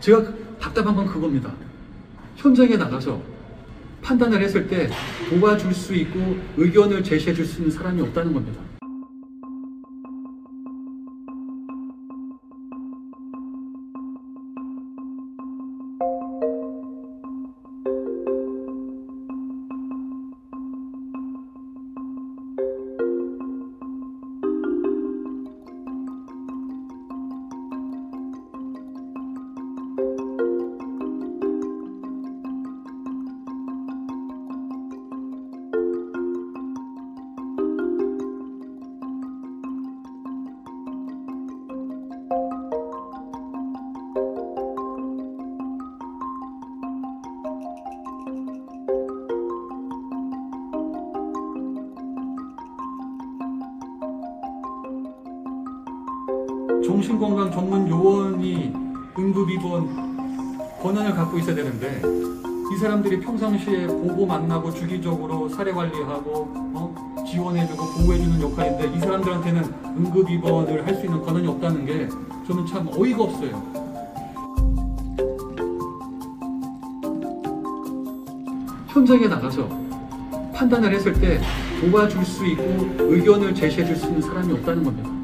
제가 답답한 건 그겁니다. 현장에 나가서 판단을 했을 때 도와줄 수 있고 의견을 제시해 줄 수 있는 사람이 없다는 겁니다. 정신건강 전문 요원이 응급입원 권한을 갖고 있어야 되는데 이 사람들이 평상시에 보고 만나고 주기적으로 사례 관리하고 지원해주고 보호해주는 역할인데 이 사람들한테는 응급입원을 할 수 있는 권한이 없다는 게 저는 참 어이가 없어요. 현장에 나가서 판단을 했을 때 도와줄 수 있고 의견을 제시해 줄 수 있는 사람이 없다는 겁니다.